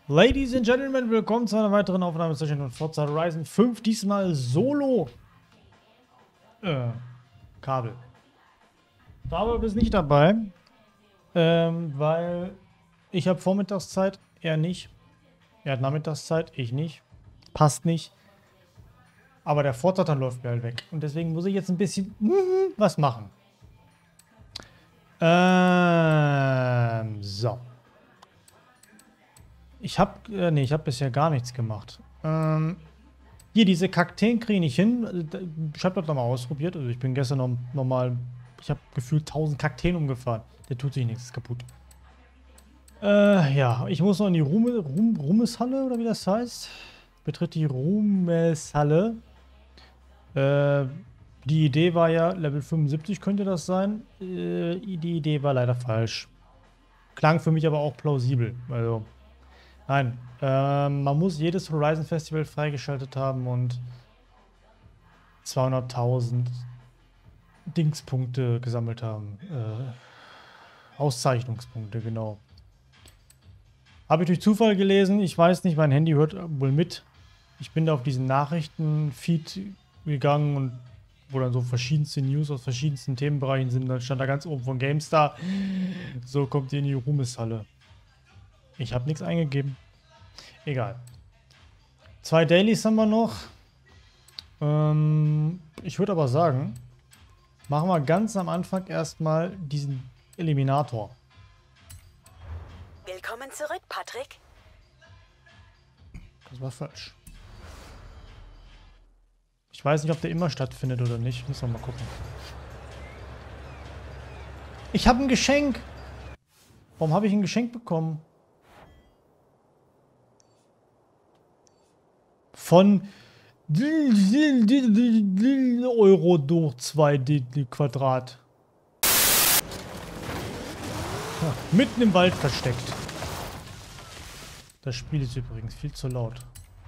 Ladies and Gentlemen, willkommen zu einer weiteren Aufnahmesession von Forza Horizon 5. Diesmal Solo. Kabel. Dabei ist nicht dabei, weil ich habe Vormittagszeit, er nicht. Er hat Nachmittagszeit, ich nicht. Passt nicht. Aber der Forza läuft mir halt weg. Und deswegen muss ich jetzt ein bisschen was machen. So. Ich habe bisher gar nichts gemacht. Hier, diese Kakteen kriege ich nicht hin. Ich habe das nochmal ausprobiert. Also ich bin gestern nochmal, ich habe gefühlt 1000 Kakteen umgefahren. Der tut sich nichts, ist kaputt. Ja, ich muss noch in die Ruhmeshalle, oder wie das heißt. Betritt die Ruhmeshalle. Die Idee war ja, Level 75 könnte das sein. Die Idee war leider falsch. Klang für mich aber auch plausibel. Also, nein. Man muss jedes Horizon Festival freigeschaltet haben und 200.000 Dingspunkte gesammelt haben. Auszeichnungspunkte, genau. Habe ich durch Zufall gelesen. Ich weiß nicht, mein Handy hört wohl mit. Ich bin da auf diesen Nachrichtenfeed gegangen und wo dann so verschiedenste News aus verschiedensten Themenbereichen sind. Dann stand da ganz oben von GameStar. So kommt ihr in die Ruhmeshalle. Ich habe nichts eingegeben. Egal. 2 Dailies haben wir noch. Ich würde aber sagen, machen wir ganz am Anfang erstmal diesen Eliminator. Willkommen zurück, Patrick. Das war falsch. Ich weiß nicht, ob der immer stattfindet oder nicht. Müssen wir mal gucken. Ich habe ein Geschenk. Warum habe ich ein Geschenk bekommen? Von Euro durch 2 Quadrat. Ja, mitten im Wald versteckt. Das Spiel ist übrigens viel zu laut.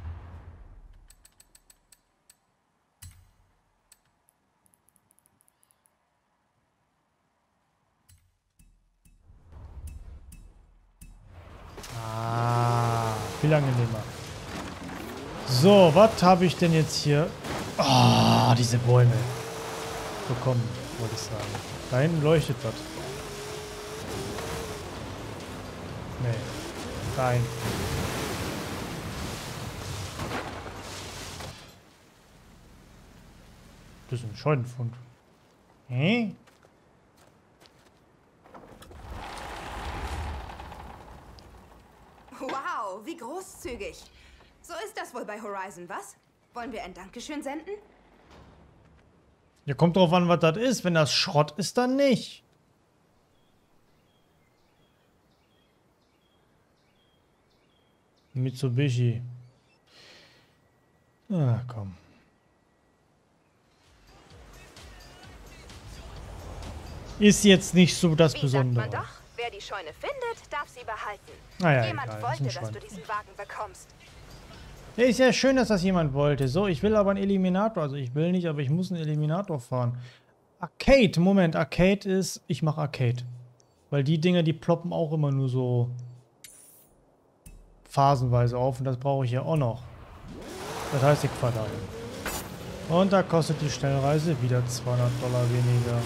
Viel angenehmer. So, was habe ich denn jetzt hier? Ah, diese Bäume. Bekommen, wollte ich sagen. Da hinten leuchtet was. Nee. Nein. Das ist ein Scheunenfund. Hä? Wow, wie großzügig. So ist das wohl bei Horizon, was? Wollen wir ein Dankeschön senden? Ja, kommt drauf an, was das ist. Wenn das Schrott ist, dann nicht. Mitsubishi. Ah, komm. Ist jetzt nicht so das Besondere. Wie sagt man doch? Wer die Scheune findet, darf sie behalten. Naja, Jemand egal, wollte, dass du diesen Wagen bekommst. Ja, ist ja schön, dass das jemand wollte. So, ich will aber einen Eliminator. Also ich will nicht, aber ich muss einen Eliminator fahren. Arcade, Moment, Arcade ist... Ich mache Arcade. Weil die Dinger, die ploppen auch immer nur so phasenweise auf. Und das brauche ich ja auch noch. Das heißt, ich fahre dahin. Und da kostet die Schnellreise wieder $200 weniger.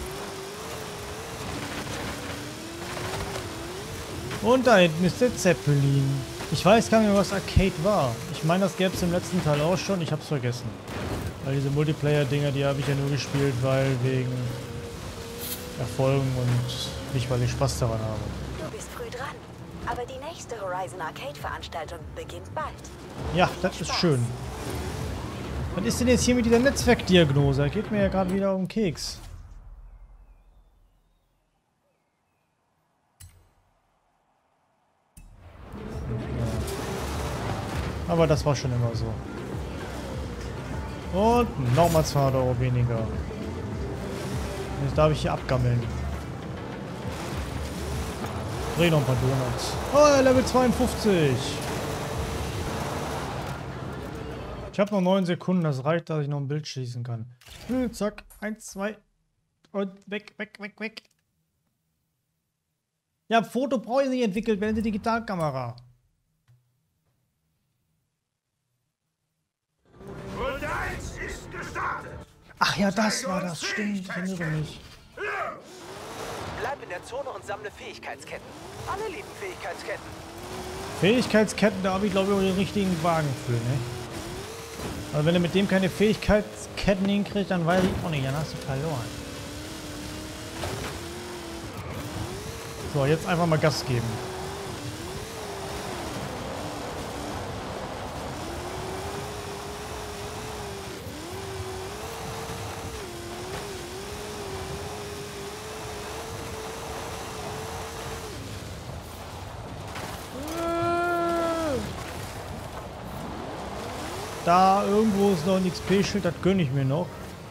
Und da hinten ist der Zeppelin. Ich weiß gar nicht mehr, was Arcade war. Ich meine, das gäbe es im letzten Teil auch schon. Ich hab's vergessen. Weil diese Multiplayer-Dinger, die habe ich ja nur gespielt, weil wegen Erfolgen und nicht, weil ich Spaß daran habe. Du bist früh dran. Aber die nächste Horizon Arcade-Veranstaltung beginnt bald. Ja, das ist schön. Was ist denn jetzt hier mit dieser Netzwerkdiagnose? Geht mir ja gerade wieder um den Keks. Aber das war schon immer so. Und nochmal 200 Euro weniger. Jetzt darf ich hier abgammeln. Dreh noch ein paar Donuts. Oh, Level 52. Ich habe noch 9 Sekunden. Das reicht, dass ich noch ein Bild schießen kann. Zack. 1, 2. Und weg, weg, weg, weg. Ja, Foto brauche ich nicht entwickelt, wenn sie Digitalkamera. Ach ja, das war das. Stimmt, ich erinnere mich. Bleib in der Zone und sammle Fähigkeitsketten. Alle lieben Fähigkeitsketten. Fähigkeitsketten, da habe ich glaube ich auch den richtigen Wagen für, ne? Aber wenn er mit dem keine Fähigkeitsketten hinkriegt, dann weiß ich auch nicht, dann hast du verloren. So, jetzt einfach mal Gas geben. Da irgendwo ist noch ein XP-Schild, das gönne ich mir noch.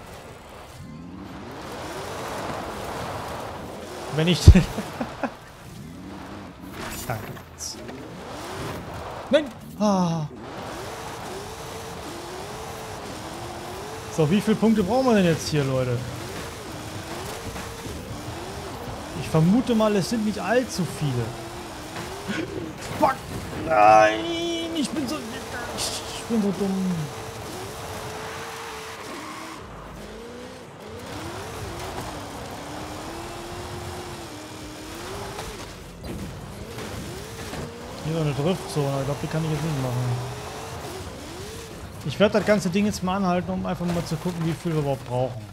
Wenn ich... Danke. Nein! Ah. So, wie viele Punkte brauchen wir denn jetzt hier, Leute? Ich vermute mal, es sind nicht allzu viele. Fuck! Nein! Ich bin so dumm. Hier so eine Driftzone, ich glaube, die kann ich jetzt nicht machen. Ich werde das ganze Ding jetzt mal anhalten, um einfach mal zu gucken, wie viel wir überhaupt brauchen.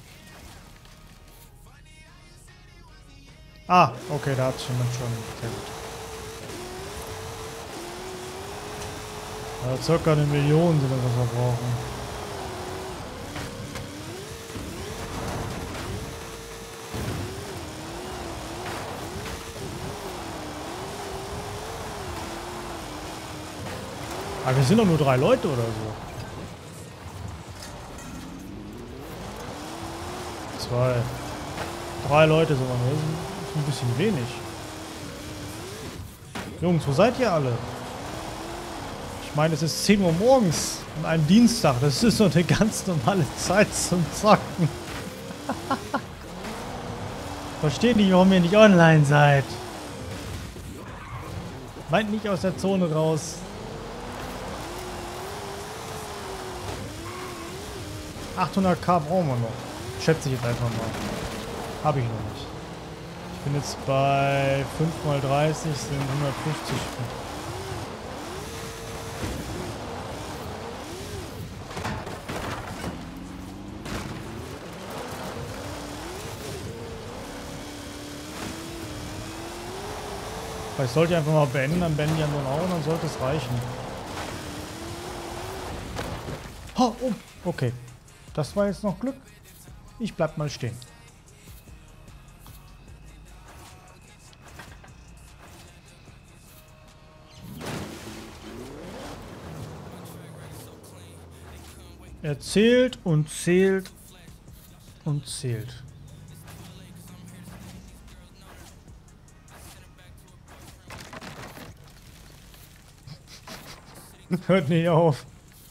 Ah, okay, da hat es jemand schon. Sehr gut. Ja, circa 1 Million sind das, was wir brauchen. Aber wir sind doch nur 3 Leute oder so. 2. 3 Leute sind wir nur. Das ist ein bisschen wenig. Jungs, wo seid ihr alle? Ich meine, es ist 10 Uhr morgens an einem Dienstag. Das ist so eine ganz normale Zeit zum Zocken. Versteht nicht, warum ihr nicht online seid. Meint nicht aus der Zone raus. $800.000 brauchen wir noch. Schätze ich jetzt einfach mal. Habe ich noch nicht. Ich bin jetzt bei 5 mal 30 sind 150. Vielleicht sollte ich einfach mal beenden, dann beenden die anderen auch und dann sollte es reichen. Oh, okay. Das war jetzt noch Glück. Ich bleib mal stehen. Er zählt und zählt und zählt. Hört nicht auf.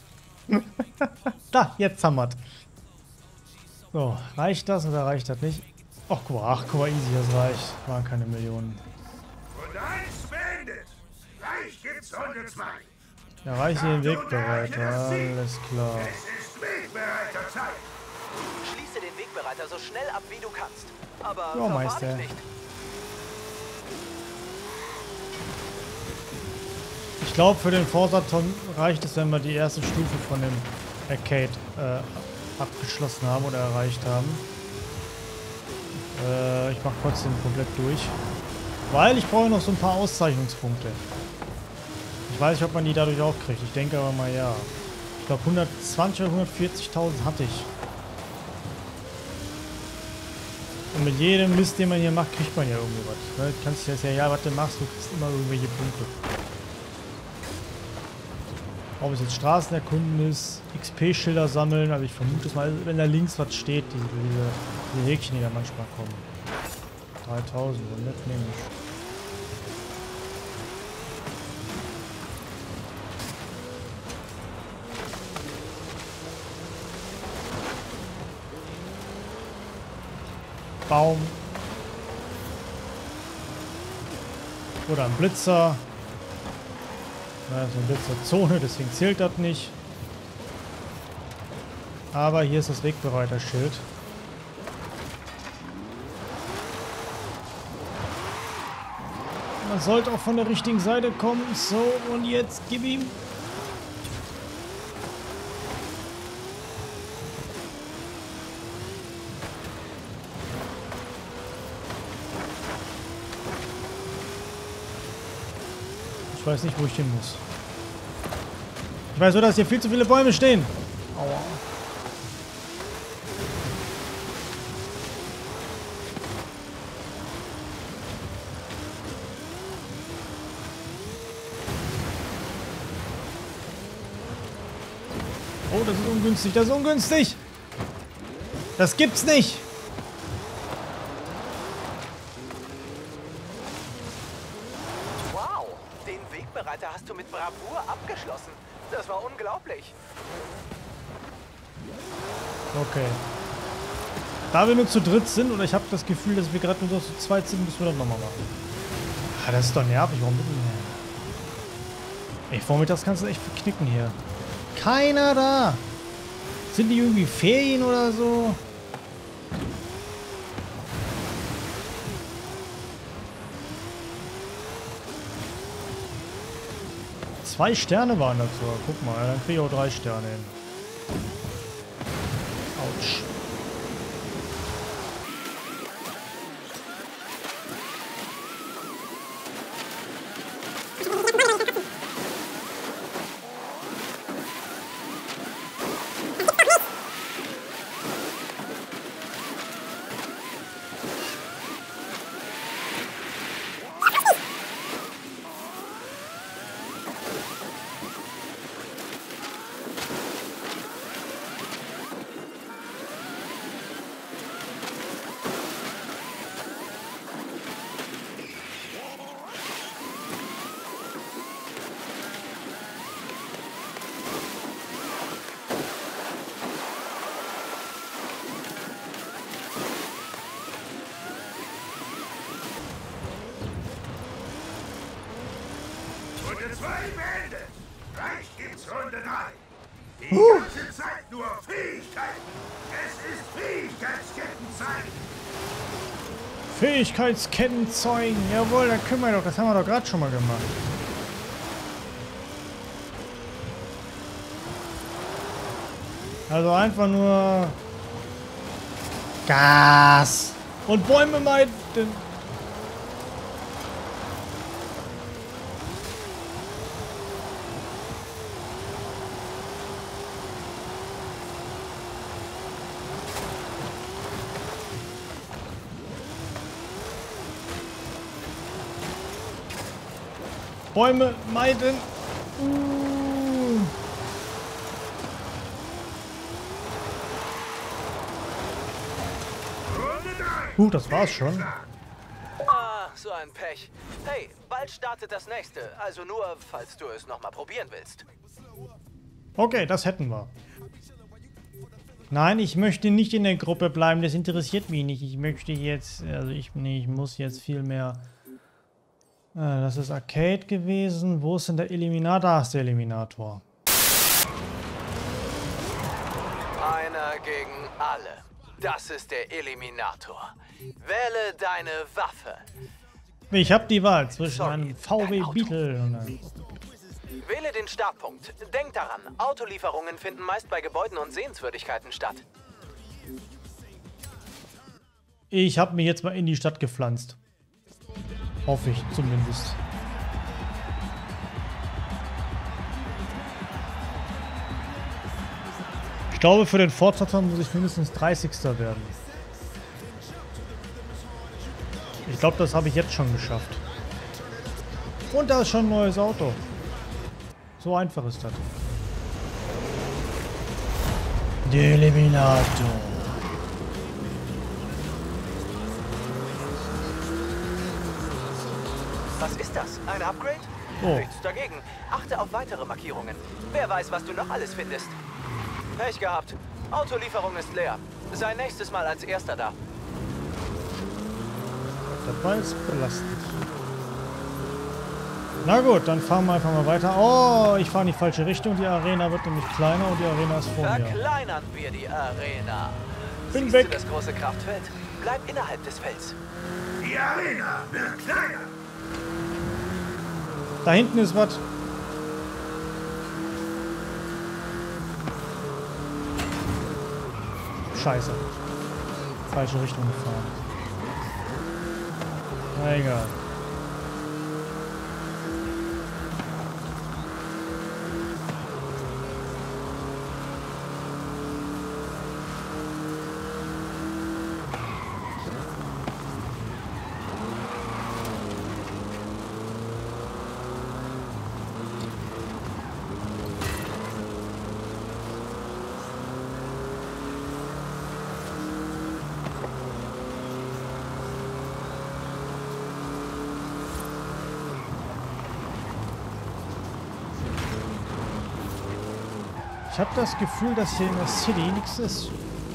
Da, jetzt haben wir's. So, reicht das oder reicht das nicht? Ach, guck mal, easy, das reicht. Waren keine Millionen. Und eins beendet. Gleich gibt's Runde 2. Erreiche den Wegbereiter, alles klar. Es ist Wegbereiterzeit. Schließe den Wegbereiter so schnell ab, wie du kannst. Aber Ja, verfahr Meister. dich nicht. Ich glaube, für den Forsaton reicht es, wenn wir die erste Stufe von dem Arcade abgeschlossen haben oder erreicht haben. Ich mache trotzdem komplett durch. Weil ich brauche noch so ein paar Auszeichnungspunkte. Ich weiß nicht, ob man die dadurch auch kriegt. Ich denke aber mal ja. Ich glaube 120 oder 140.000 hatte ich. Und mit jedem Mist, den man hier macht, kriegt man ja irgendwie was. Ne? Du kannst jetzt ja, was du machst, du kriegst immer irgendwelche Punkte. Ob es jetzt Straßen erkunden ist, XP-Schilder sammeln, also ich vermute es mal, wenn da links was steht, diese Häkchen, die da manchmal kommen. 3000, so nett nehme ich. Baum. Oder ein Blitzer. Na, so ein Blitzerzone, deswegen zählt das nicht. Aber hier ist das Wegbereiterschild. Man sollte auch von der richtigen Seite kommen. So, und jetzt gib ihm. Ich weiß nicht, wo ich hin muss. Ich weiß nur, dass hier viel zu viele Bäume stehen. Aua. Oh, das ist ungünstig, das ist ungünstig. Das gibt's nicht. Wow, den Wegbereiter hast du mit Bravour abgeschlossen. Das war unglaublich. Okay. Da wir nur zu dritt sind, oder ich habe das Gefühl, dass wir gerade nur so zu zweit sind, müssen wir das nochmal machen. Ah, das ist doch nervig. Warum mitten? Ey, vormittags kannst du echt verknicken hier. Keiner da! Sind die irgendwie Ferien oder so? Zwei Sterne waren dazu. Guck mal, dann kriege ich auch 3 Sterne hin. Autsch. Runde 2 beendet. Gleich gibt's Runde 3. Die ganze Zeit nur Fähigkeiten. Es ist Fähigkeitskettenzeit. Fähigkeitsketten zeugen. Jawohl, da können wir doch. Das haben wir doch gerade schon mal gemacht. Also einfach nur Gas und Bäume meiden. Bäume meiden. Das war's schon. Ah, so ein Pech. Hey, bald startet das nächste. Also nur, falls du es nochmal probieren willst. Okay, das hätten wir. Nein, ich möchte nicht in der Gruppe bleiben. Das interessiert mich nicht. Ich möchte jetzt... Also ich muss jetzt viel mehr... Das ist Arcade gewesen. Wo ist denn der Eliminator? Da ist der Eliminator. Einer gegen alle. Das ist der Eliminator. Wähle deine Waffe. Ich habe die Wahl zwischen einem VW Beetle und einem... Wähle den Startpunkt. Denk daran, Autolieferungen finden meist bei Gebäuden und Sehenswürdigkeiten statt. Ich habe mich jetzt mal in die Stadt gepflanzt. Hoffe ich zumindest. Ich glaube, für den Fortsetzer muss ich mindestens 30. werden. Ich glaube, das habe ich jetzt schon geschafft. Und da ist schon ein neues Auto. So einfach ist das. Der Eliminator. Was ist das? Ein Upgrade? Oh. Nichts dagegen. Achte auf weitere Markierungen. Wer weiß, was du noch alles findest. Pech gehabt. Autolieferung ist leer. Sei nächstes Mal als Erster da. Das war jetzt belastend. Na gut, dann fahren wir einfach mal weiter. Oh, ich fahre in die falsche Richtung. Die Arena wird nämlich kleiner und die Arena ist vor mir. Verkleinern wir die Arena. Bin Siehst weg. du das große Kraftfeld? Bleib innerhalb des Felds. Die Arena wird kleiner. Da hinten ist was. Scheiße. Falsche Richtung gefahren. Na egal. Ich habe das Gefühl, dass hier in der City nichts ist.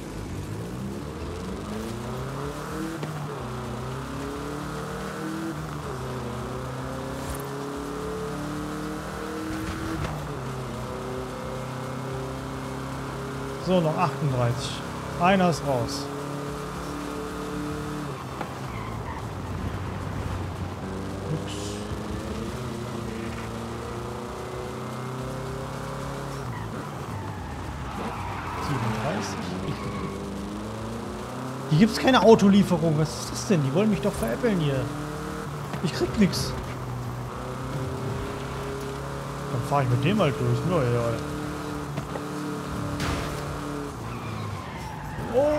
So, noch 38. Einer ist raus. Ups. Hier gibt es keine Autolieferung. Was ist das denn? Die wollen mich doch veräppeln hier. Ich krieg nix. Dann fahre ich mit dem halt durch. No, ja. Oh.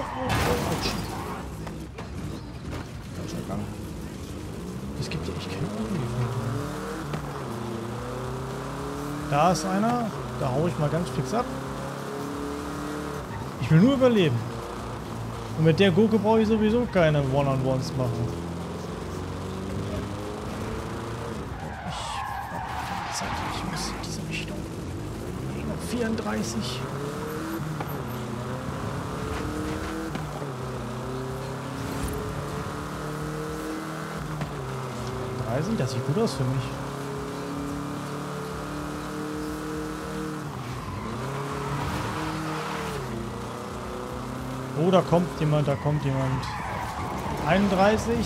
Falscher Gang. Es gibt ja echt keine Autolieferung. Da ist einer. Da hau ich mal ganz fix ab. Ich will nur überleben. Und mit der Gurke brauche ich sowieso keine One-on-Ones machen. Ich muss in diese Richtung. 34. Das sieht gut aus für mich. Oh, da kommt jemand, da kommt jemand. 31.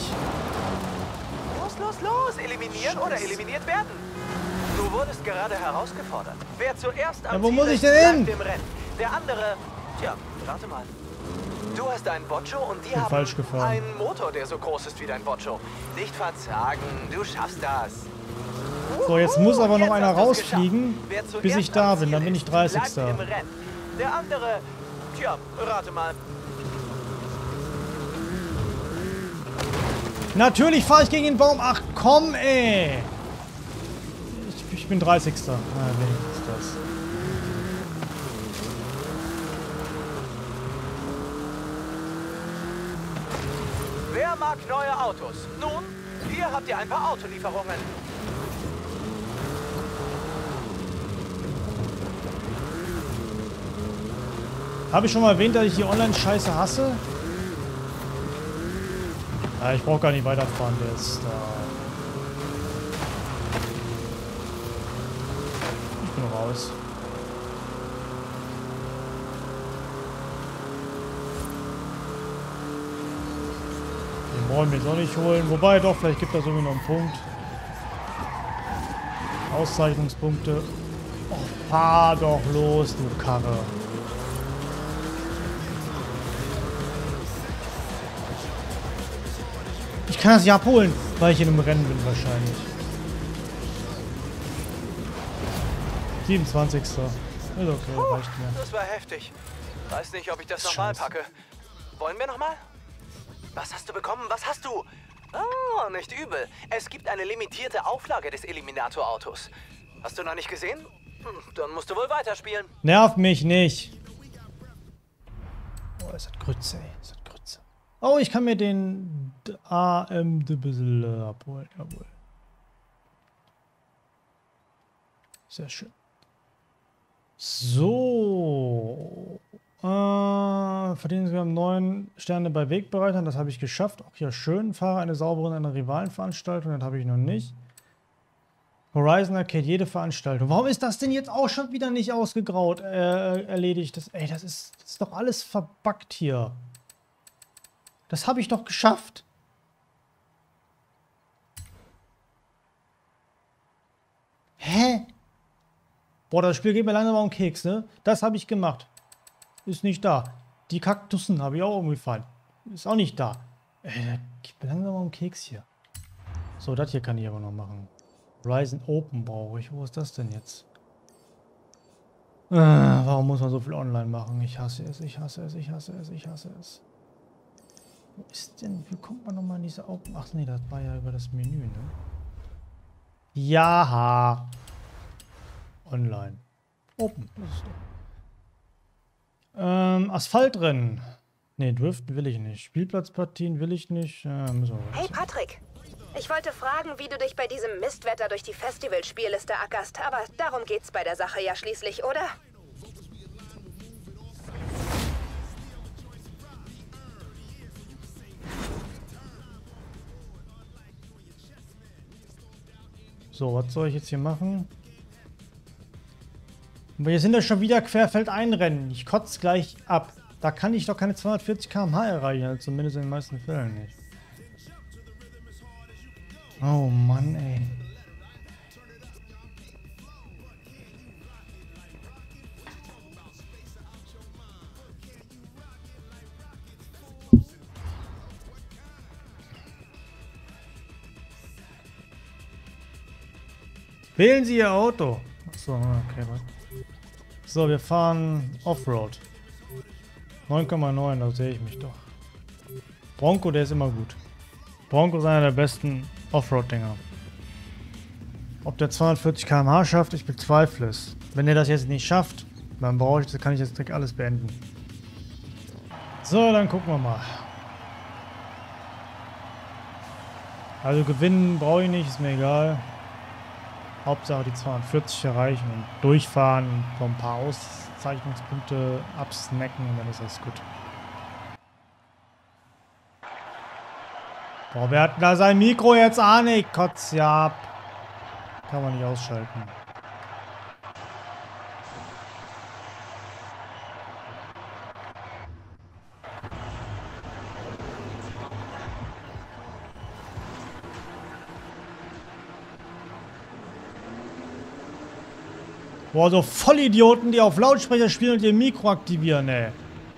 Los! Eliminieren oder eliminiert werden. Du wurdest gerade herausgefordert. Wer zuerst am Ja, wo Ziel muss ich ist, denn hin? bleibt im Rennen. Der andere, tja, rate mal. Du hast einen Boccio und die Bin haben falsch gefahren. einen Motor, der so groß ist wie dein Boccio. Nicht verzagen, du schaffst das. So, jetzt muss aber noch Jetzt einer hast du's rausfliegen, geschafft. Wer zuerst bis ich da am bin. Dann Ziel bin ich ist, 30. bleibt im Rennen. Der andere, tja, rate mal. Natürlich fahre ich gegen den Baum. Ach komm, ey. Ich bin 30. Ah, wenigstens das. Wer mag neue Autos? Nun, hier habt ihr ein paar Autolieferungen. Habe ich schon mal erwähnt, dass ich die Online-Scheiße hasse? Ja, ich brauche gar nicht weiterfahren, der ist da. Ich bin raus. Den wollen wir jetzt auch nicht holen. Wobei doch, vielleicht gibt das irgendwie noch einen Punkt. Auszeichnungspunkte. Oh, fahr doch los, du Karre. Ich kann das ja abholen, weil ich in einem Rennen bin wahrscheinlich. 27. Ist okay, reicht mir. Das war heftig. Weiß nicht, ob ich das nochmal Scheiße. packe. Wollen wir nochmal? Was hast du bekommen? Was hast du? Oh, nicht übel. Es gibt eine limitierte Auflage des Eliminator-Autos. Hast du noch nicht gesehen? Dann musst du wohl weiterspielen. Nerv mich nicht. Oh, es hat Grütze, ey. Es hat Grütze. Oh, ich kann mir den AM ein bisschen abholen. Jawohl. Sehr schön. So. Verdienen wir 9 Sterne bei Wegbereitern. Das habe ich geschafft. Auch ja schön. Fahre eine saubere in einer Rivalenveranstaltung. Das habe ich noch nicht. Horizon Arcade, jede Veranstaltung. Warum ist das denn jetzt auch schon wieder nicht ausgegraut, erledigt? Das ist doch alles verbuggt hier. Das habe ich doch geschafft. Hä? Boah, das Spiel geht mir langsam um den Keks, ne? Das habe ich gemacht. Ist nicht da. Die Kaktussen habe ich auch umgefallen. Ist auch nicht da. Geht mir langsam um den Keks hier. So, das hier kann ich aber noch machen. Horizon Open brauche ich. Wo ist das denn jetzt? Warum muss man so viel online machen? Ich hasse es, ich hasse es, ich hasse es, ich hasse es. Wo ist denn? Wie kommt man nochmal in diese Open? Ach nee, das war ja über das Menü, ne? Ja. Online. Open. Das ist doch. Asphaltrennen. Nee, Driften will ich nicht. Spielplatzpartien will ich nicht. Müssen wir Hey Patrick, ich wollte fragen, wie du dich bei diesem Mistwetter durch die Festivalspielliste ackerst, aber darum geht's bei der Sache ja schließlich, oder? So, was soll ich jetzt hier machen? Wir sind ja schon wieder querfeldein rennen. Ich kotze gleich ab. Da kann ich doch keine 240 km/h erreichen. Zumindest in den meisten Fällen nicht. Oh Mann, ey. Wählen Sie Ihr Auto. Achso, okay, warte. So, wir fahren Offroad. 9,9, da sehe ich mich doch. Bronco, der ist immer gut. Bronco ist einer der besten Offroad-Dinger. Ob der 240 km/h schafft, ich bezweifle es. Wenn er das jetzt nicht schafft, dann kann ich jetzt direkt alles beenden. So, dann gucken wir mal. Also gewinnen brauche ich nicht, ist mir egal. Hauptsache die 240 erreichen und durchfahren, so ein paar Auszeichnungspunkte absnacken und dann ist das gut. Boah, wer hat da sein Mikro jetzt an? Ich kotze ja ab. Kann man nicht ausschalten. Boah, so Vollidioten, die auf Lautsprecher spielen und ihr Mikro aktivieren, ey.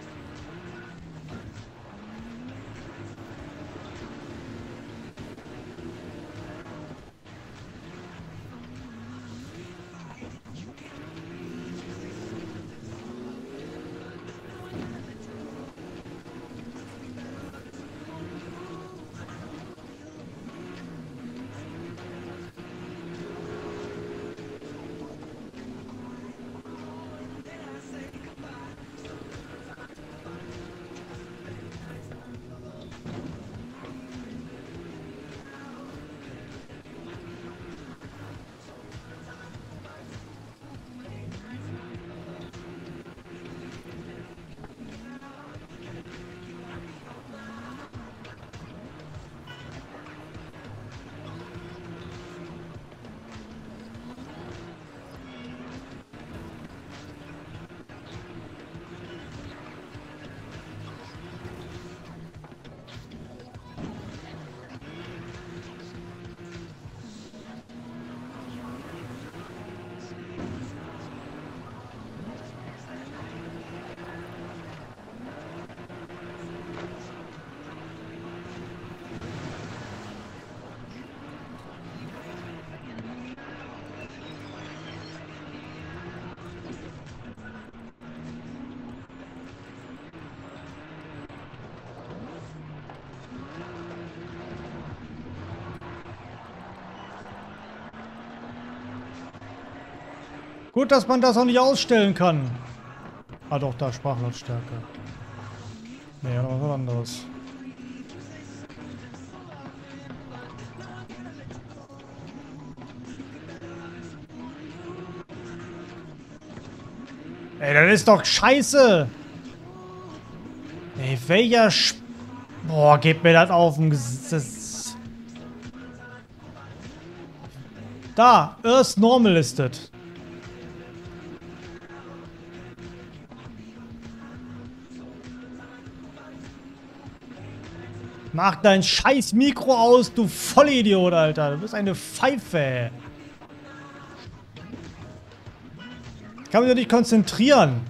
Gut, dass man das auch nicht ausstellen kann. Ah doch, da Sprachlautstärke. Nee, ja, noch was anderes. Ey, das ist doch scheiße! Ey, welcher Boah, gebt mir das auf den Das Da, Earth Normal listed. Mach dein scheiß Mikro aus, du Vollidiot, Alter. Du bist eine Pfeife. Ich kann mich doch nicht konzentrieren.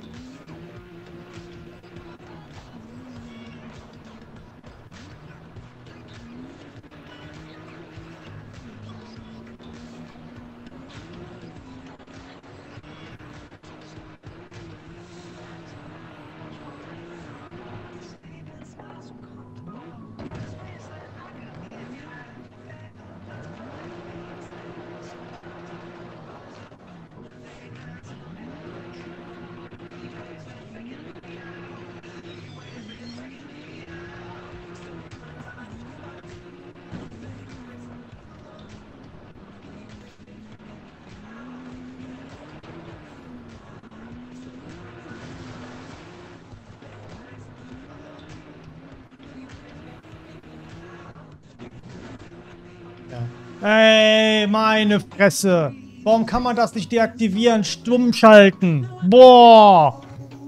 Ey, meine Fresse. Warum kann man das nicht deaktivieren? Stumm schalten. Boah.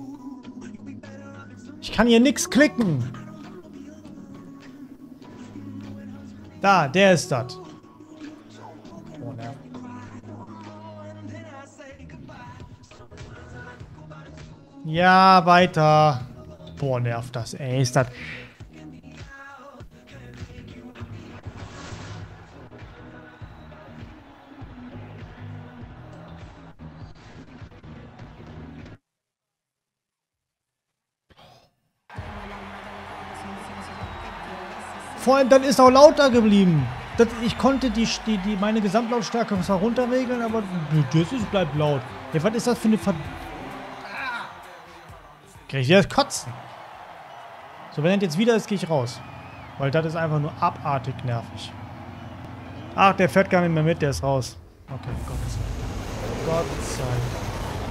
Ich kann hier nichts klicken. Da, der ist das. Oh, ne. Ja, weiter. Boah, nervt das. Ey, ist das... Vor allem, dann ist auch lauter geblieben. Ich konnte meine Gesamtlautstärke zwar runterregeln, aber das bleibt laut. Ja, was ist das für eine Krieg ich das Kotzen? So, wenn er jetzt wieder ist, gehe ich raus. Weil das ist einfach nur abartig nervig. Ach, der fährt gar nicht mehr mit, der ist raus. Okay, Gott sei Dank. Gott sei Dank.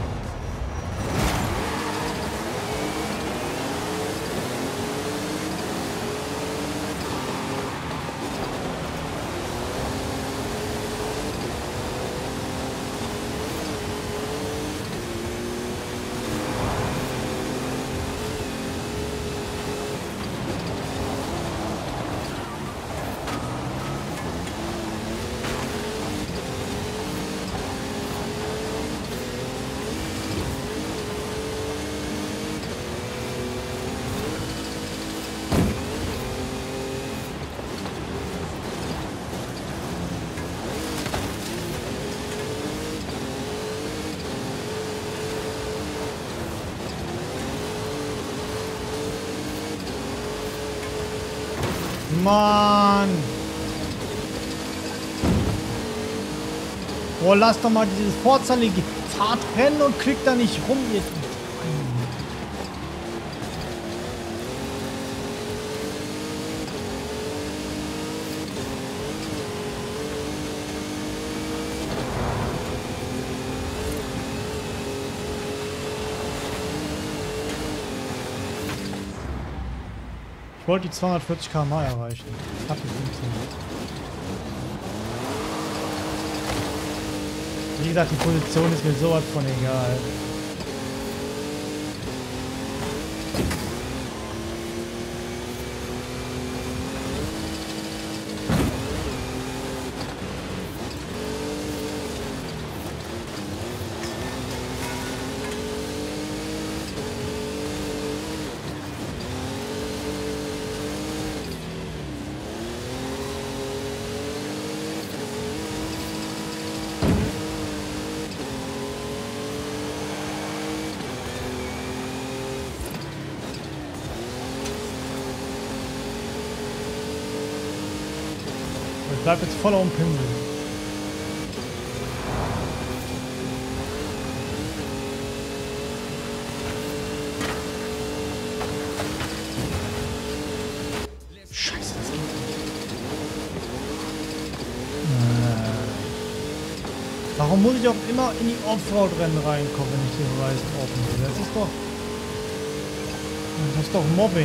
Mann! Boah, lass doch mal dieses Forza Fahrt rennen und klick da nicht rum jetzt. Ich wollte die 240 km/h erreichen. Hat nicht funktioniert. Wie gesagt, die Position ist mir sowas von egal. Ich bleib jetzt voller Pinsel. Scheiße, das geht nicht. Warum muss ich auch immer in die Offroad-Rennen reinkommen, wenn ich den Horizon open will? Das ist doch Mobbing.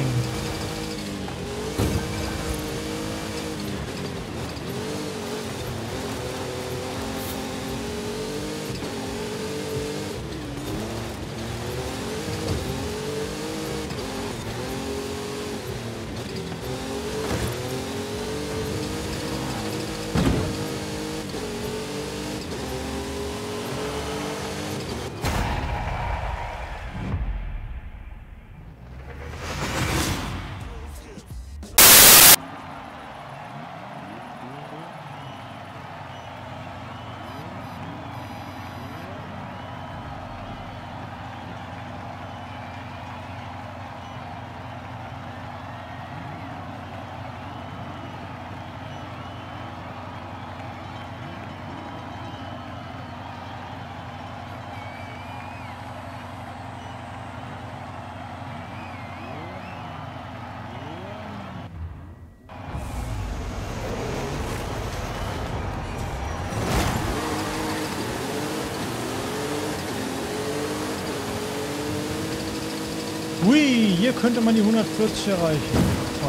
Hui, hier könnte man die 140 erreichen. Ja,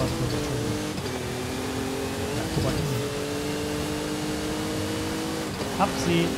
guck mal. Hab sie.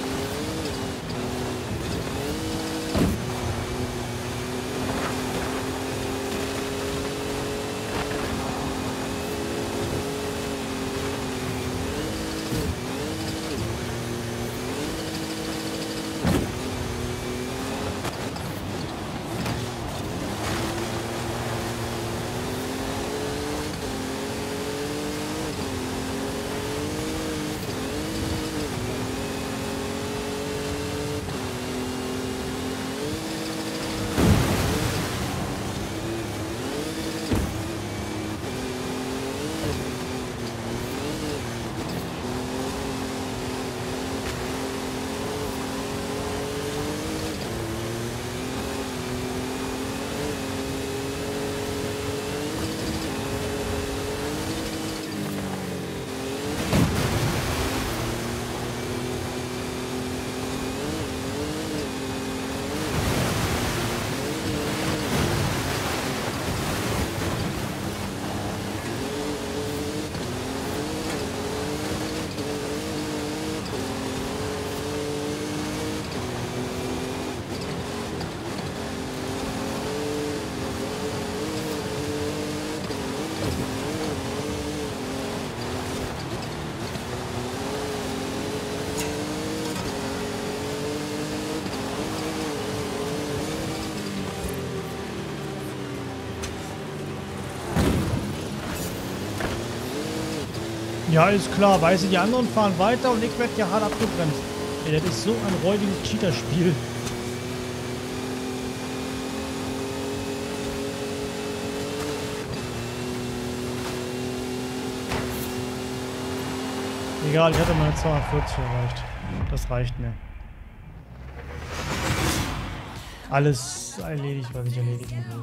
Ja, ist klar. Weißt du, die anderen fahren weiter und ich werde ja hart abgebremst. Ey, das ist so ein räudiges Cheater-Spiel. Egal, ich hatte meine 240 erreicht. Das reicht mir. Alles erledigt, was ich erledigen will.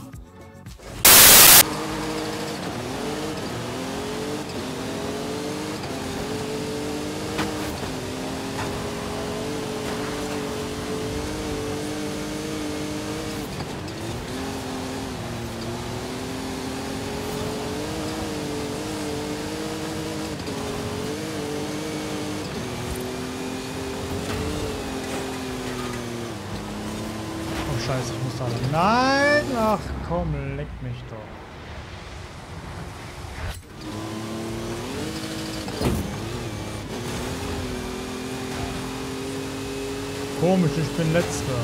Scheiße, ich muss da lang. Nein! Ach komm, leck mich doch. Komisch, ich bin letzter.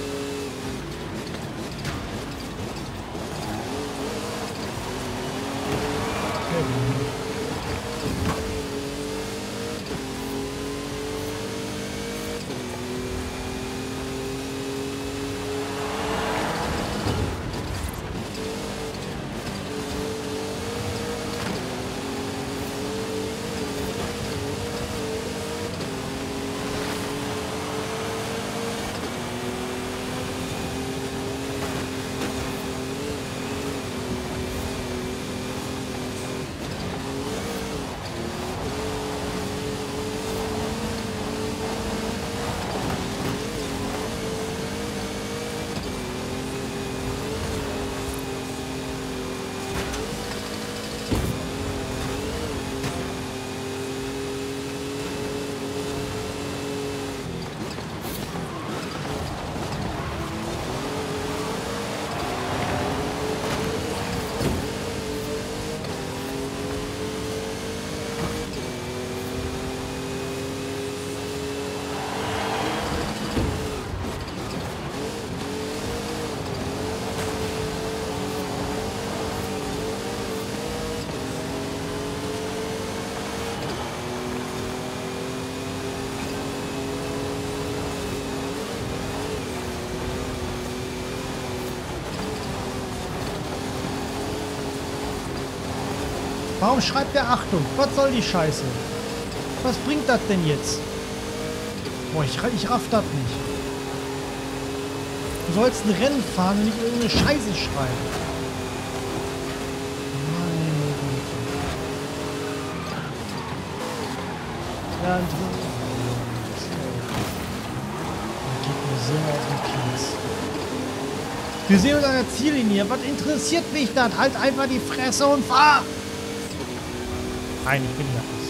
Warum schreibt der Achtung? Was soll die Scheiße? Was bringt das denn jetzt? Boah, ich raff das nicht. Du sollst ein Rennen fahren und nicht irgendeine Scheiße schreiben. Meine Güte. Ja, und geht mir so auf den Kies. Wir sehen uns an der Ziellinie. Was interessiert mich das? Halt einfach die Fresse und fahr! Nein, ich bin ja was.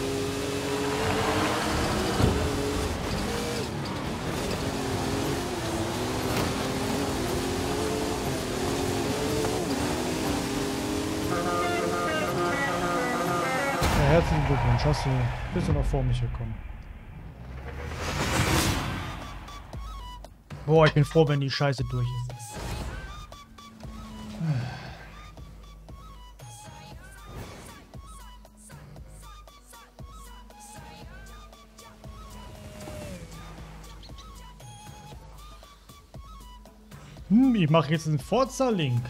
Ja, herzlichen Glückwunsch. Bist du noch vor mich gekommen. Boah, ich bin froh, wenn die Scheiße durch ist. Ich mache jetzt einen Forza-Link.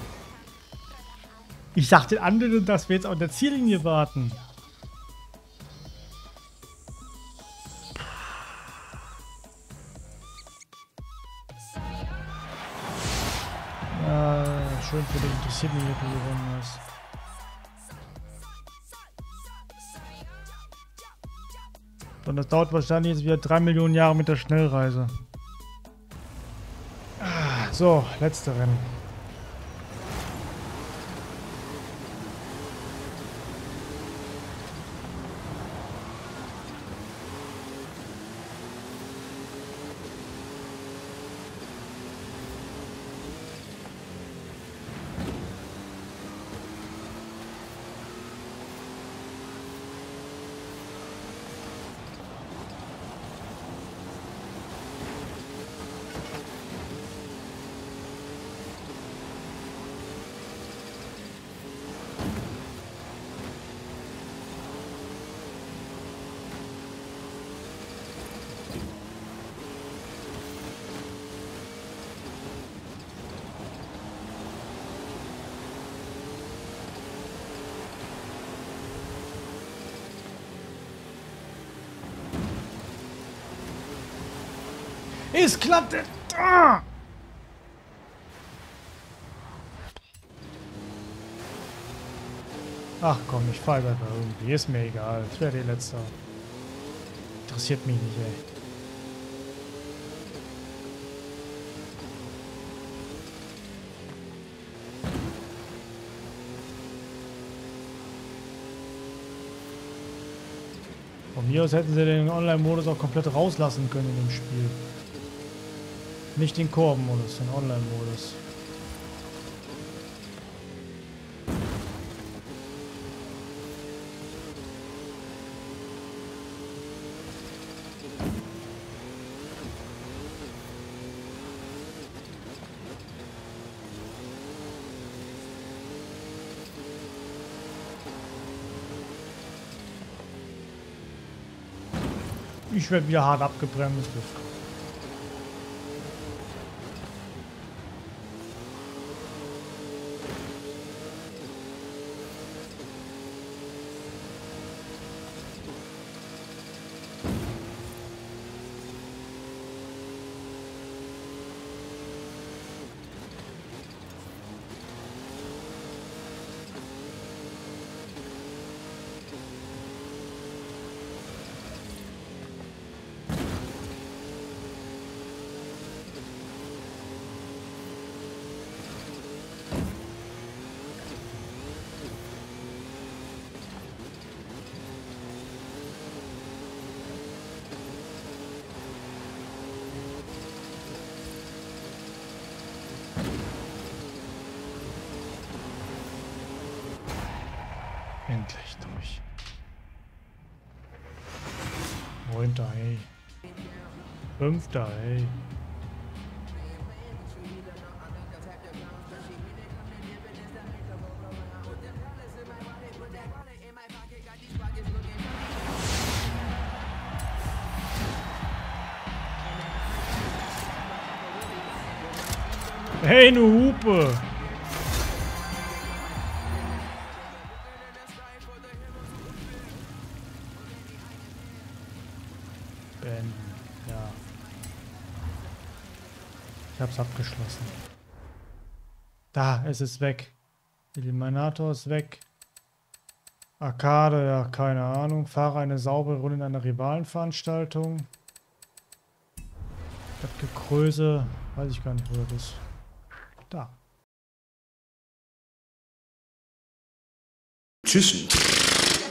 Ich sag den anderen, dass wir jetzt auf der Ziellinie warten. Ja, schön für dich, interessiert mich, ob du gewonnen hast. Und das dauert wahrscheinlich jetzt wieder 3 Millionen Jahre mit der Schnellreise. So, letzte Rennen. Es klappt! Ah! Ach komm, ich fahr einfach irgendwie. Ist mir egal. Ich werde die Letzte. Interessiert mich nicht, ey. Von mir aus hätten sie den Online-Modus auch komplett rauslassen können in dem Spiel. Nicht den Koop-Modus, den Online-Modus. Ich werde wieder hart abgebremst. Endlich durch. 9. Hey. 5. Hey. Hey, nu Hupe! Ja. Ich hab's abgeschlossen. Da, es ist weg. Eliminator ist weg. Arcade, ja, keine Ahnung. Fahre eine saubere Runde in einer Rivalenveranstaltung. Das Gekröse, weiß ich gar nicht, wo das ist. Da. Tschüss.